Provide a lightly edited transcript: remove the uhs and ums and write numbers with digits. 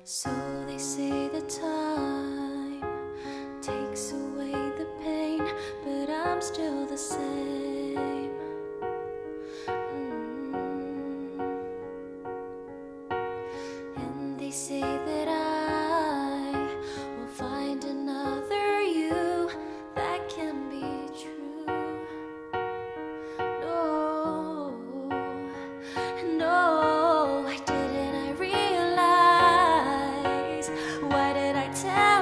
So they say that time takes away the pain, but I'm still the same. And they say that I will find another you. That can be true. No, no, I didn't. I realize, why did I tell